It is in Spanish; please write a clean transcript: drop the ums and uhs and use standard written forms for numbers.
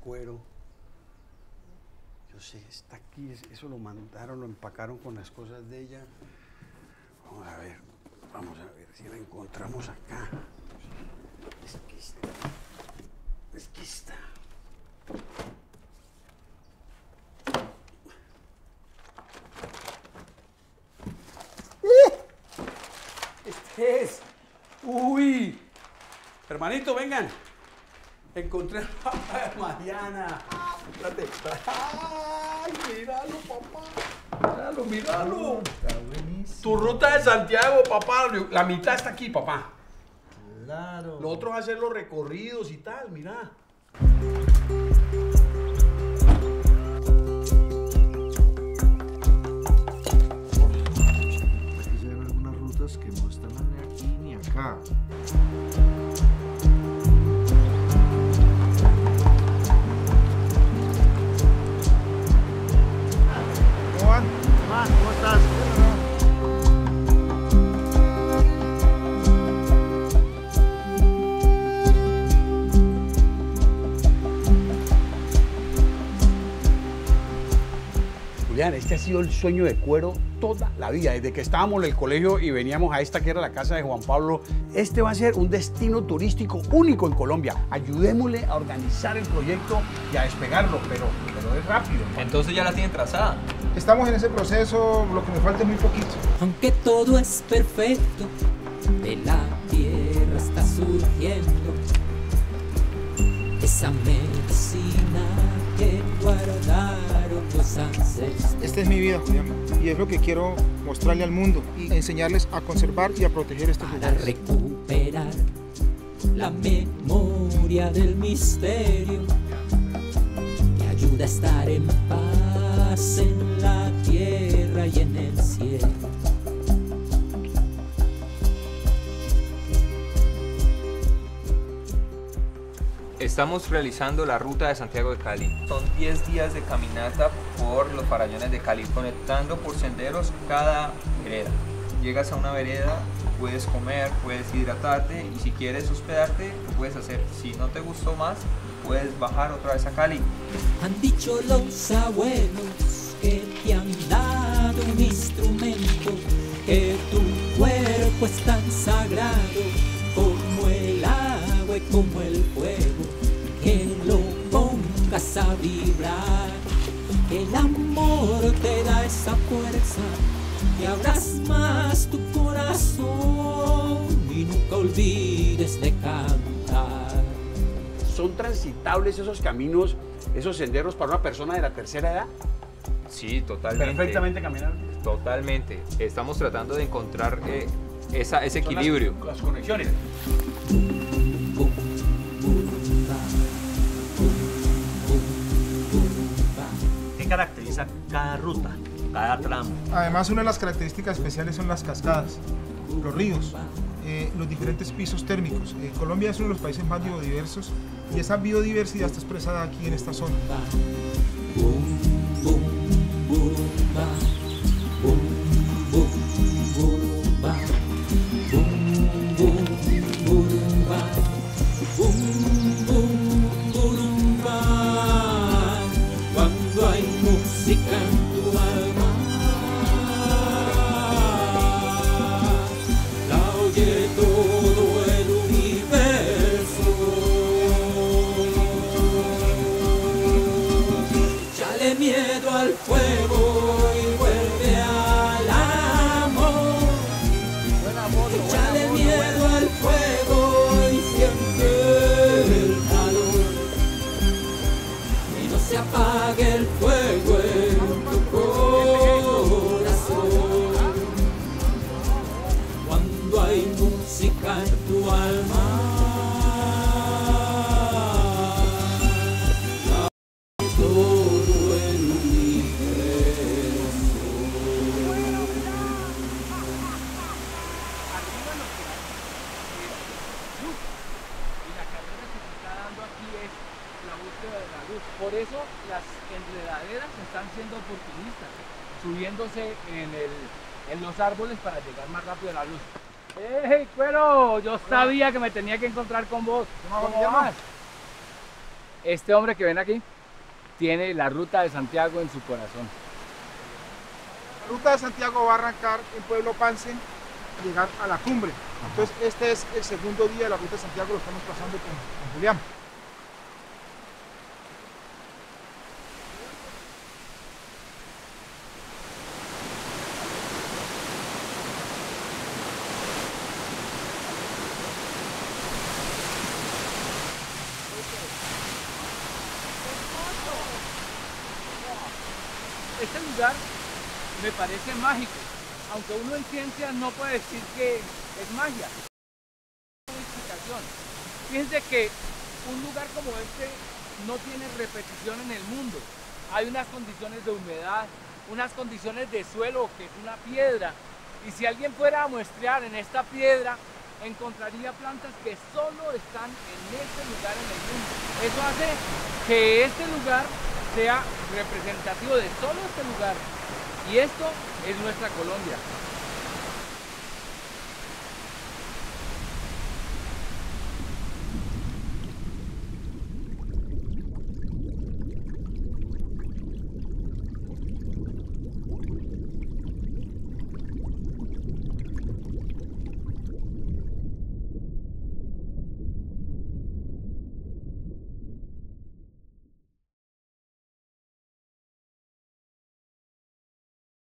cuero. Yo sé, está aquí, eso lo mandaron, lo empacaron con las cosas de ella. Vamos a ver si la encontramos acá. Es que está. Este es. Uy. Hermanito, vengan. Encontré a papá de Mariana. Ay, míralo, papá. Míralo. Está buenísimo. Tu ruta de Santiago, papá. La mitad está aquí, papá. Claro. Lo otro es hacer los recorridos y tal, mira. Aquí se ven algunas rutas que no están ni aquí ni acá. ¿Cómo estás? Julián, este ha sido el sueño de Cuero toda la vida, desde que estábamos en el colegio y veníamos a esta que era la casa de Juan Pablo. Este va a ser un destino turístico único en Colombia. Ayudémosle a organizar el proyecto y a despegarlo, pero es rápido. Entonces ya la tienen trazada. Estamos en ese proceso, lo que nos falta es muy poquito. Aunque todo es perfecto, de la tierra está surgiendo esa medicina que guardaron los ancestros. Esta es mi vida, Julián, y es lo que quiero mostrarle al mundo y enseñarles a conservar y a proteger estos Para lugares. recuperar la memoria del misterio que ayuda a estar en paz en la tierra y en el cielo. Estamos realizando la ruta de Santiago de Cali. Son 10 días de caminata por los farallones de Cali, conectando por senderos cada vereda. Llegas a una vereda, puedes comer, puedes hidratarte y si quieres hospedarte, lo puedes hacer. Si no te gustó más, puedes bajar otra vez a Cali. Han dicho los abuelos que te han dado un instrumento, que tu cuerpo es tan sagrado como el agua y como el fuego, que lo pongas a vibrar, que el amor te da esa fuerza y abras más tu corazón y nunca olvides de cantar. ¿Son transitables esos caminos, esos senderos para una persona de la tercera edad? Sí, totalmente. Perfectamente caminables. Totalmente. Estamos tratando de encontrar ese equilibrio. Las conexiones. ¿Qué caracteriza cada ruta, cada tramo? Además, una de las características especiales son las cascadas, los ríos, los diferentes pisos térmicos. Colombia es uno de los países más biodiversos y esa biodiversidad está expresada aquí en esta zona. Cuando hay música en tu alma, la oye todo el universo. Échale miedo al fuego y vuelve al amor. Échale miedo al fuego y siente el calor. Y no se apague el fuego en tu corazón. Cuando hay música en tu alma, todo el universo. Y la carrera que se está dando aquí es la búsqueda de la luz. Por eso las enredaderas están siendo oportunistas, subiéndose en los árboles para llegar más rápido a la luz. ¡Hey, Cuero! Yo sabía que me tenía que encontrar con vos. ¿Cómo vas? Este hombre que ven aquí tiene la ruta de Santiago en su corazón. La ruta de Santiago va a arrancar en Pueblo Pance, llegar a la cumbre. Entonces este es el segundo día de la ruta de Santiago, lo estamos pasando con Julián. Este lugar me parece mágico, aunque uno en ciencia no puede decir que es magia. Fíjense que un lugar como este no tiene repetición en el mundo. Hay unas condiciones de humedad, unas condiciones de suelo que es una piedra. Y si alguien fuera a muestrear en esta piedra, encontraría plantas que solo están en este lugar en el mundo. Eso hace que este lugar sea representativo de solo este lugar. Y esto es nuestra Colombia.